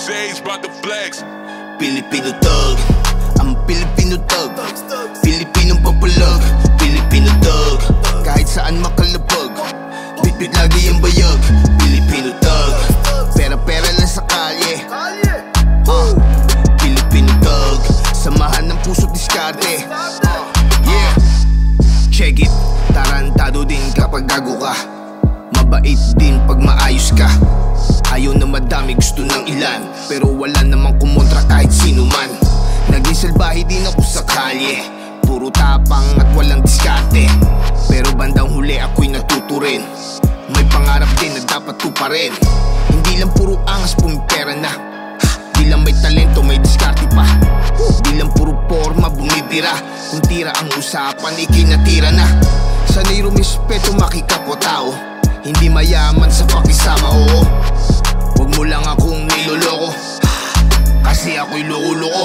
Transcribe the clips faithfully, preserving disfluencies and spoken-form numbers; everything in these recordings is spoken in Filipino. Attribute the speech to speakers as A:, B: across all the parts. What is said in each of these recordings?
A: Sage bout to flex.
B: Pilipino thug, ang Pilipino thug, Pilipinong papulag, Pilipino thug, kahit saan makalapag, bitbit lagi ang bayag. Pilipino thug, pera-pera lang sa kalye. uh, Pilipino thug, samahan ng puso't diskarte. uh, Yeah, check it, tarantado din kapag gago ka, mabait din pag maayos ka. Ayaw na madami, gusto ng ilan, pero wala namang kumontra kahit sino man. Naging salbahe din ako sa kalye, puro tapang at walang diskarte, pero bandang huli ako'y natuto rin. May pangarap din na dapat tuparin. Hindi lang puro angas, pumipera na. Di lang may talento, may diskarte pa. Di lang puro forma, bumibira. Kung tira ang usapan, ikinatira na. Sana'y rumispeto, makikapwa-tao. Hindi mayaman sa pakisama, oo. Huwag mo lang akong niloloko, kasi ako'y loko-loko.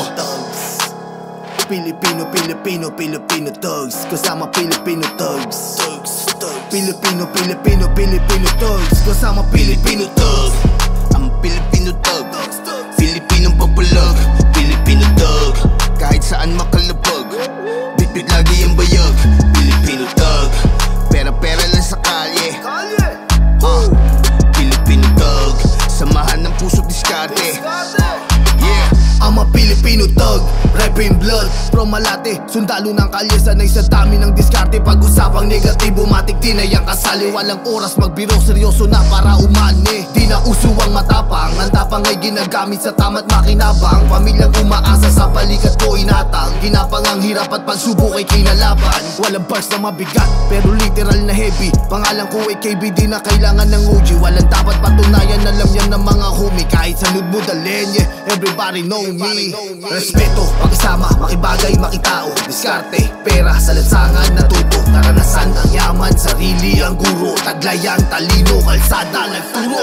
C: Pilipino, Pilipino, Filipino thugs, kasama Filipino thugs. Pilipino, Filipino, Filipino thugs, kasama Filipino
B: thug, ang Pilipino thug, Pilipinong papulag, Filipino thug, kahit saan makalapag, bitbit lagi ang bayag. Pilipino thug, pera-pera lang sa kalye. uh, Pilipino thug, samahan ng puso't diskarte. Yeah,
C: I'm a Filipino thug, rap in blood from Malate, sundalo ng kalye, sanay sa dami ng diskarte. Pag-usapang negatibo, matik din ay ang kasali. Walang oras magbiro, seryoso na para umani. Di na uso ang matapang, ang tapang ay ginagamit sa tama't makinabang. Pamilyang umaasa sa balikat ko inatang, ginapang ang hirap at pagsubok ay kinalaban. Walang bars na mabigat, pero literal na heavy. Pangalan ko ay K B, di na kailangan ng O G. Walang dapat patunayan, alam yan ng mga homie. Kahit sa nude mo dalhin, yeah, everybody know me. Respeto, pakisama, makibagay, makitao, diskarte, pera sa lansangan, natuto, karanasan, ang yaman, sarili ang guro, taglayan, talino, kalsada, nagturo.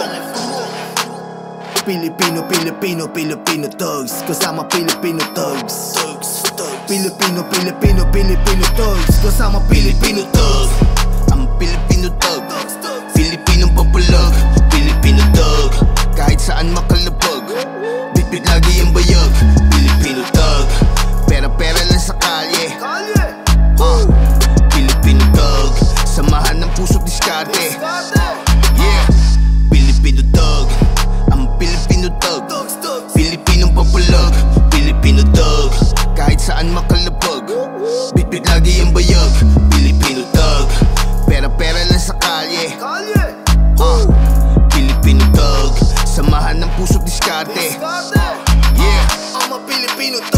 C: Pilipino, Filipino, Filipino thugs, kasama Filipino thugs. Pilipino, Filipino, Filipino thugs, kasama Filipino
B: thug, ang Pilipino thug, Pilipinong papulag, Filipino thug, kahit saan makalapag, bitbit lagi ang bayag. Pilipino thug, pera-pera lang sa kalye. uh, Pilipino thug, samahan ng puso't diskarte. Yeah, Pilipino thug, ang Pilipino thug, Pilipinong papulag, Filipino thug, kahit saan makalapag, bitbit lagi ang bayag. Pilipino thug, pera-pera lang sa kalye. uh, Pilipino thug, samahan ng puso't diskarte. Yeah,
C: I'm a Filipino